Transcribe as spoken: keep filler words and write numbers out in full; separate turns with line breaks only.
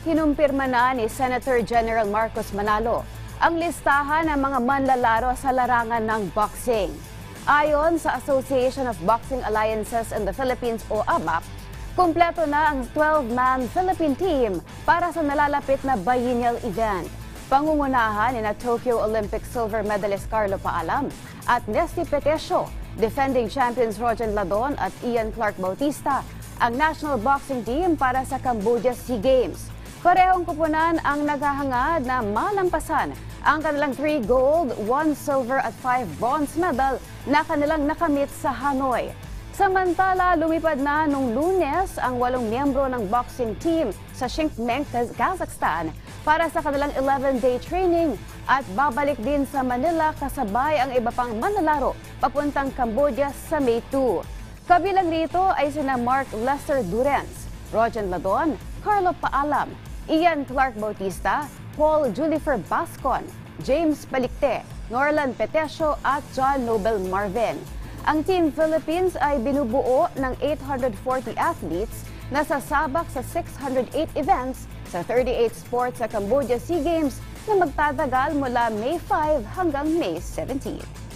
kinumpirma na ni Senator General Marcos Manalo ang listahan ng mga manlalaro sa larangan ng boxing. Ayon sa Association of Boxing Alliances in the Philippines o A B A P, kumpleto na ang twelve-man Philippine team para sa nalalapit na biennial event. Pangungunahan ni na Tokyo Olympic silver medalist Carlo Paalam at Nesty Petesio, defending champions Rogen Ladon at Ian Clark Bautista, ang national boxing team para sa Cambodia SEA Games. Parehong kupunan ang naghahangad na malampasan ang kanilang three gold, one silver at five bronze medal na kanilang nakamit sa Hanoi. Samantala, lumipad na nung Lunes ang walong miyembro ng boxing team sa Xingmeng, Kazakhstan para sa kanilang eleven-day training at babalik din sa Manila kasabay ang iba pang manlalaro papuntang Cambodia sa May two. Kabilang rito ay sina Mark Lester Durens, Rogen Ladon, Carlo Paalam, Ian Clark Bautista, Paul Julifer Bascon, James Palikte, Norlan Petesio at John Nobel Marvin. Ang Team Philippines ay binubuo ng eight hundred forty athletes na sasabak sa six hundred eight events sa thirty-eight sports sa Cambodia SEA Games na magtatagal mula May five hanggang May seventeen.